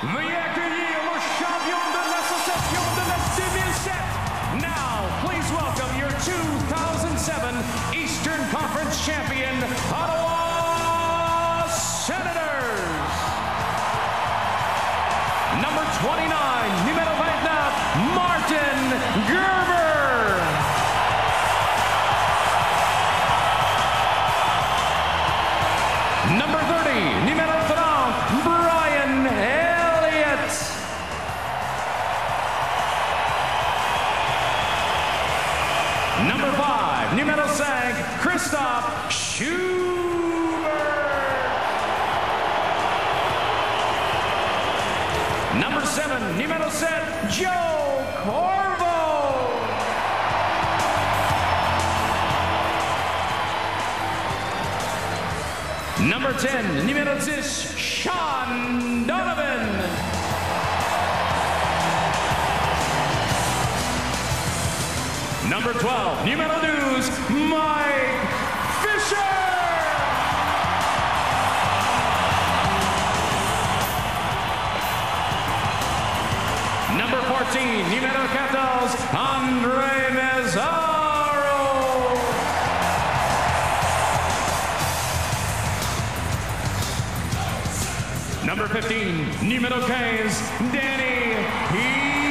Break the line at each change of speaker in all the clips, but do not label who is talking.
Veuillez accueillir le champion de l'association de la 2007. Now, please welcome your 2007 Eastern Conference champion, Ottawa Senators. Number 29, numéro 29, Martin Gerber. Number 30, numéro 30, Brian Elliott. Number 5, numéro 5, Christophe Schubert. Number 7, numéro 7, Joe Corvo. Number 10, numéro 10, Sean Donovan. Number 12, numéro 12, Mike Fisher. Number 14, numéro 14, Andre Mazzaro. Number 15, numéro 15, Danny Heatley.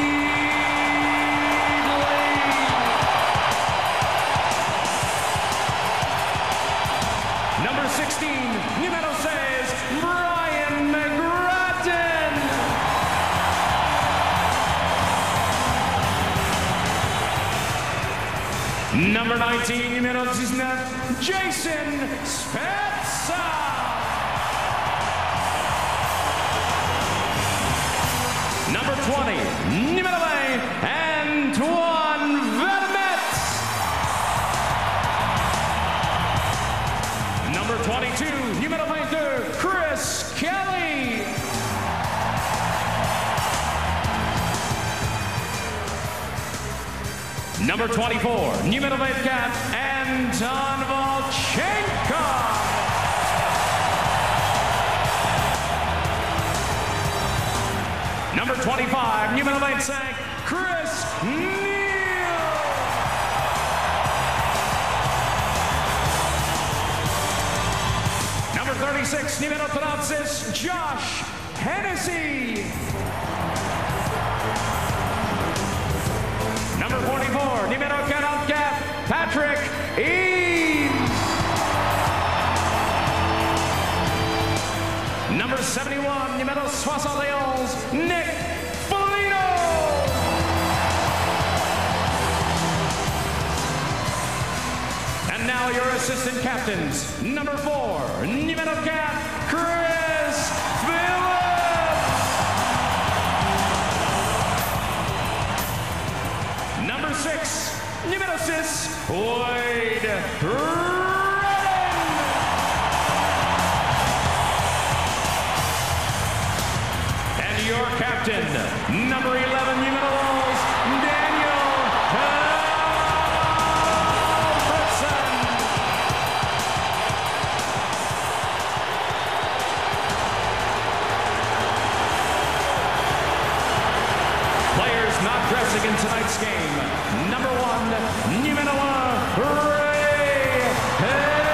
Number 16, numéro 16, Brian McGrattan. Number 19, numéro 19, Jason Spezza. Number 20, numéro 20, Antoine Vermette. Number 22, numéro 22, Chris Kelly. Number 24, numéro 24, Anton Volchenko. Number 25, numéro 25, Chris Neal. Number 36, numéro 36, Josh Hennessy. Number 44, numéro 44, Patrick Eames. Number 71, numéro 71, Nick Foligno. And now your assistant captains. Number 4, numéro 4, Chris Phillips. Number 6, numéro 6, Wade Redden. And your captain, number 11, numéro 11, Daniel Alfredson. Players not dressing in tonight's game. Number 1, numéro 1, Ray Henry.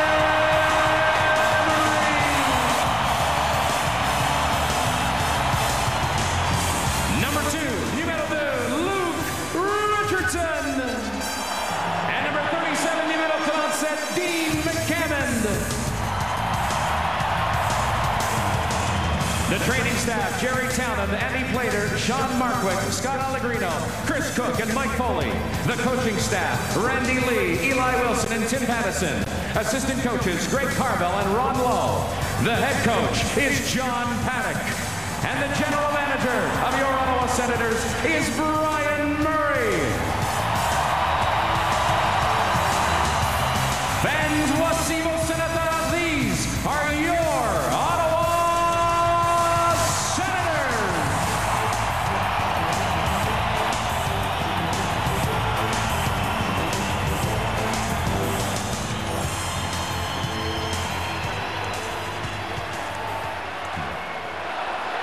Number 2, numéro 2, Luke Richardson. And number 37, numéro 37, Dean McCammond. The training staff, Jerry Townend, Andy Plater, Sean Markwick, Scott Allegrino, Chris Cook, and Mike Foley. The coaching staff, Randy Lee, Eli Wilson, and Tim Pattison. Assistant coaches, Greg Carvel and Ron Lowe. The head coach is John Paddock. And the general manager of your Ottawa Senators is Brian Murray. Fans, Wasimo Senators, these are your Ottawa Senators.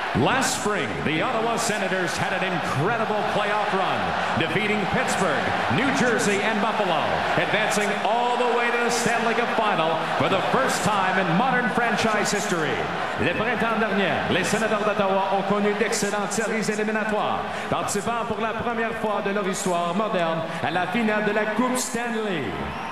Last spring, the Ottawa Senators had an incredible playoff run, defeating Pittsburgh, New Jersey, and Buffalo, advancing all the way to the Stanley Cup Final for the first time in modern franchise history. Le printemps dernier, les Sénateurs d'Ottawa ont connu d'excellentes séries éliminatoires, participant pour la première fois de leur histoire moderne à la finale de la Coupe Stanley.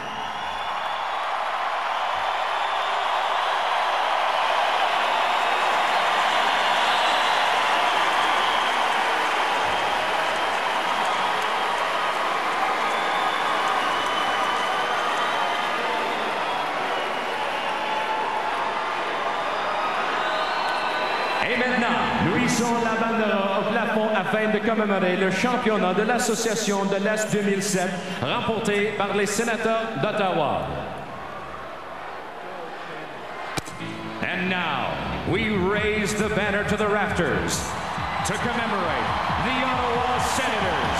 Et maintenant, nous hissons la banderole au plafond afin de commémorer le championnat de l'Association de l'Est 2007 remporté par les Sénateurs d'Ottawa. And now, we raise the banner to the rafters to commemorate the Ottawa Senators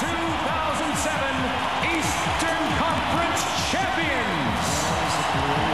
2007 Eastern Conference Champions.